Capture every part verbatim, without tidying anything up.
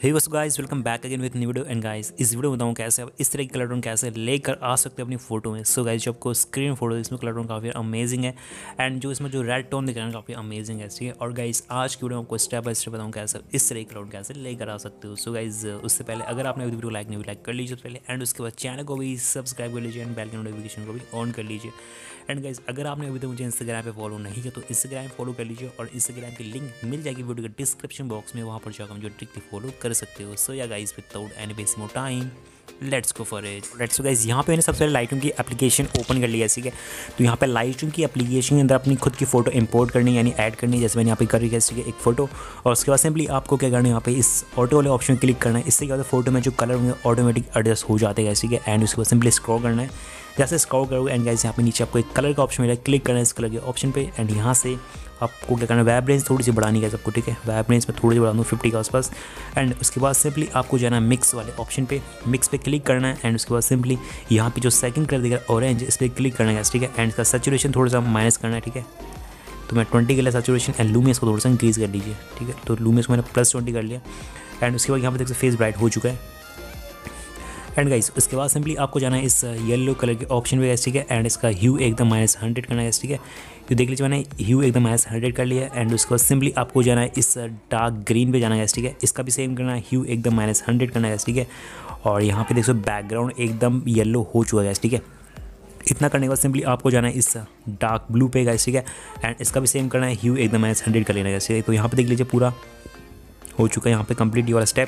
Hey what's guys, welcome back again with new video. And guys, इस video में बताऊँ कैसे आप इस तरह की कलर टोन कैसे लेकर आ सकते हैं अपनी फोटो में। सो गाइस, जो आपको स्क्रीन फोटो इसमें कलर टोन काफ़ी अमेजिंग है एंड जो इसमें जो रेड टोन दिख रहा है काफ़ी अमेजिंग है, ठीक है। और गाइस, आज की वीडियो में आपको स्टेप बाय स्टेप बताऊँ कैसे इस तरह की कलर टोन कैसे लेकर आ सकते हो। सो गाइस, उससे पहले अगर आपने वीडियो लाइक नहीं लाइक कर लीजिए पहले, एंड उसके बाद चैनल को भी सब्सक्राइब कर लीजिए एंड बेल की नोटिफिकेशन को भी ऑन कर लीजिए। एंड गाइस, अगर आपने अभी तक मुझे इंस्टाग्राम पे फॉलो नहीं किया तो इंस्टाग्राम फॉलो कर लीजिए और इंस्टाग्राम की लिंक मिल जाएगी वीडियो के डिस्क्रिप्शन बॉक्स में, वहाँ पर जाकर मुझे डायरेक्टली फॉलो कर सकते हो। सो या guys, without any wasting more time, let's go for it. Let's go guys, यहाँ पे मैंने सबसे पहले लाइटरूम की एप्लीकेशन ओपन कर लिया है, ठीक है। तो यहाँ पे लाइटरूम की एप्लीकेशन के अंदर अपनी खुद की फोटो इंपोर्ट करनी यानी ऐड करनी है, जैसे मैंने यहाँ पे करी है, ठीक है, एक फोटो। और उसके बाद सिंपली आपको क्या करना है, यहाँ पे इस ऑटो वाले ऑप्शन क्लिक करना है। इससे क्या होता है, फोटो में जो कलर होंगे ऑटोमेटिक एडजस्ट हो जाते हैं, ठीक है। एंड उसके बाद सिंपली स्क्रॉल करना है। जैसे स्क्रॉल करोगे एंड गाइस, यहाँ पे नीचे आपको एक कलर का ऑप्शन मिलेगा, क्लिक करना है इस कलर के ऑप्शन पे। एंड यहाँ से आपको क्या करना है, वाइब्रेंस थोड़ी सी बढ़ानी है सबको, ठीक है। वाइब्रेंस में थोड़ी सी बढ़ा दूँ फिफ्टी के आसपास। एंड उसके बाद सिंपली आपको जाना है मिक्स वाले ऑप्शन पे, मिक्स पे क्लिक करना है। एंड उसके बाद सिंपली यहाँ पे जो सेकंड कलर दिख रहा है ऑरेंज, इस पर क्लिक करना है, ठीक है। एंड इसका सैचुरेशन थोड़ा सा माइनस करना है, ठीक है। तो मैं ट्वेंटी के लिए सैचुरेशन एंड लूमियस को थोड़ा सा इंक्रीज़ कर लीजिए, ठीक है। तो लूमियस को मैंने प्लस ट्वेंटी कर लिया। एंड उसके बाद यहाँ पे देखिए फेस ब्राइट हो चुका है। एंड गाइस, उसके बाद सिंपली आपको जाना है इस येलो कलर के ऑप्शन पे, ठीक है। एंड इसका ह्यू एकदम माइनस हंड्रेड करना है, ठीक है। तो देख लीजिए मैंने ह्यू एकदम माइनस हंड्रेड कर लिया। एंड उसके बाद सिंपली आपको जाना है इस डार्क ग्रीन पे जाना है, ठीक है। इसका भी सेम करना है, ह्यू एकदम माइनस हंड्रेड करना है, ठीक है। और यहाँ पे देखो बैकग्राउंड एकदम येलो हो चुका है, ठीक है। इतना करने के बाद सिंपली आपको जाना है इस डार्क ब्लू पे, गाइस, ठीक है। एंड इसका भी सेम करना है, ह्यू एकदम माइनस हंड्रेड कर लेना है, ठीक है। तो यहाँ पे देख लीजिए पूरा हो चुका है यहाँ पे कंप्लीट ये वाला स्टेप।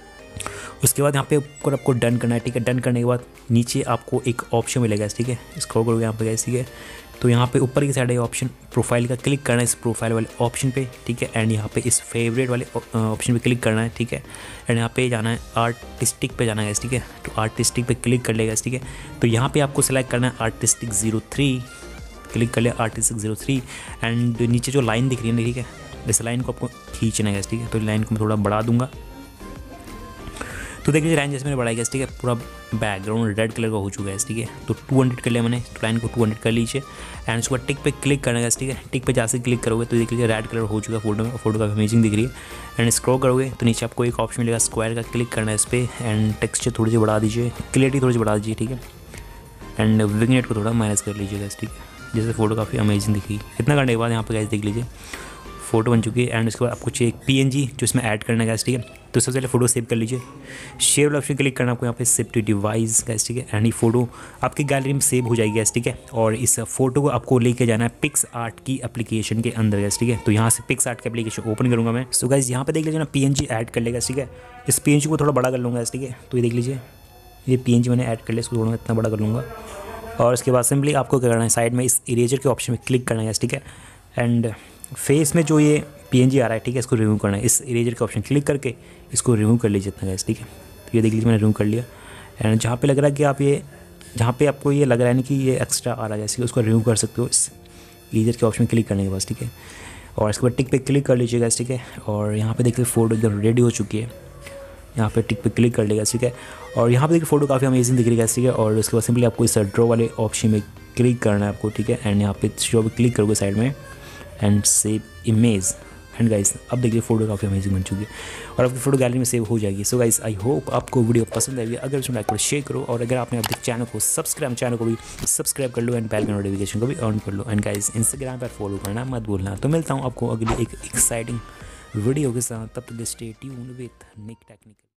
उसके बाद यहाँ पे ऊपर आपको डन करना है, ठीक है। डन करने के बाद नीचे आपको एक ऑप्शन मिलेगा, ठीक है। स्क्रॉल करोगे यहाँ पे गाइस, ठीक है। तो यहाँ पे ऊपर की साइड है ऑप्शन प्रोफाइल का, क्लिक करना है इस प्रोफाइल वाले ऑप्शन पे, ठीक है। एंड यहाँ पे इस फेवरेट वाले ऑप्शन पे क्लिक करना है, ठीक है। एंड यहाँ पे जाना है आर्टिस्टिक पे जाना है, ठीक है। तो आर्टिस्टिक पे क्लिक कर लेगा, ठीक है। तो यहाँ पे आपको सेलेक्ट करना है आर्टिस्टिक जीरो थ्री, क्लिक कर लिया आर्टिस्टिक जीरो थ्री। एंड नीचे जो लाइन दिख रही है, ठीक है, इस लाइन को आपको खींचना है, ठीक है। तो लाइन को मैं थोड़ा बढ़ा दूंगा। तो देख लीजिए लाइन जैसे मैंने बढ़ाई गया, ठीक है। पूरा बैकग्राउंड रेड कलर का हो चुका है, ठीक है। तो टू हंड्रेड कर लिया मैंने, तो लाइन को टू हंड्रेड कर लीजिए। एंड उसके बाद टिक पे क्लिक करना है, ठीक है। टिक पे जैसे क्लिक करोगे तो देख लीजिए रेड कलर हो चुका है फोटो में, फोटो काफ़ी अमेजिंग दिख रही है। एंड स्क्रॉल करोगे तो नीचे आपको एक ऑप्शन मिलेगा स्क्वायर का, क्लिक करना है इस पर। एंड टेक्सचर थोड़ी सी बढ़ा दीजिए, क्लियरिटी थोड़ी सी बढ़ा दीजिए, ठीक है। एंड विंगनेट को थोड़ा माइनस कर लीजिएगा, ठीक है। जैसे फोटो काफ़ी अमेजिंग दिखी। इतना करने के बाद यहाँ पर गाइस देख लीजिए फोटो बन चुकी है। एंड उसके बाद आपको चाहिए एक पीएनजी जो इसमें ऐड करना है, गाइस, ठीक है। तो सबसे पहले फोटो सेव कर लीजिए, शेयर वाला ऑप्शन क्लिक करना आपको यहाँ पे, सेव टू डिवाइस, गाइस, ठीक है। एंड ये फोटो आपकी गैलरी में सेव हो जाएगी, गाइस, ठीक है। और इस फोटो को आपको लेके जाना है पिक्स आर्ट की एप्लीकेशन के अंदर, गाइस, ठीक है। तो यहाँ से पिक्स आर्ट की एप्लीकेशन ओपन करूँगा मैं। सो गाइस, यहाँ पे देख लीजिए ना पीएनजी ऐड कर लेगा, ठीक है। इस पीएनजी को थोड़ा बड़ा कर लूँगा, ठीक है। तो ये देख लीजिए ये पीएनजी मैंने ऐड कर लिया, इसको थोड़ा इतना बड़ा कर लूँगा। और उसके बाद सिंपली आपको क्या करना है, साइड में इस इरेजर के ऑप्शन में क्लिक करना है, ठीक है। एंड फेस में जो ये पीएनजी आ रहा है, ठीक है, इसको रिमूव करना है। इस इरेजर के ऑप्शन क्लिक करके इसको रिमूव कर लीजिए इतना, गाइस, ठीक है। तो ये देख लीजिए मैंने रिमूव कर लिया। एंड जहाँ पे लग रहा है कि आप ये जहाँ पे आपको ये लग रहा है ना कि ये एक्स्ट्रा आ रहा है, जैसे उसको रिमूव कर सकते हो इस इरेजर के ऑप्शन में क्लिक करने के बाद, ठीक है। और इसके बाद टिक पे क्लिक कर लीजिएगा, ठीक है। और यहाँ पे देखिए फोटो एकदम रेडी हो चुकी है। यहाँ पे टिक पे क्लिक कर लेगा, ठीक है। और यहाँ पे देखिए फोटो काफ़ी अमेजिंग दिख रही है, ठीक है। और उसके बाद सिंपली आपको इस ड्रॉ वाले ऑप्शन में क्लिक करना है आपको, ठीक है। एंड यहाँ पे शो पे क्लिक करोगे साइड में and save image. And guys, अब देखिए फोटो काफ़ी अमेजिंग बन चुकी है और आपकी फोटो गैलरी में सेव हो जाएगी। सो गाइस, आई होप आपको वीडियो पसंद आएगी। अगर इसमें लाइक करो, शेयर करो, और अगर आपने अब तक चैनल को सब्सक्राइब चैनल को भी सब्सक्राइब कर लो एंड बेल का नोटिफिकेशन को भी ऑन कर लो। एंड गाइस, इंस्टाग्राम पर फॉलो करना मत भूलना। तो मिलता हूँ आपको अगली एक एक्साइटिंग वीडियो के साथ, तब तक stay tuned with Nick technical.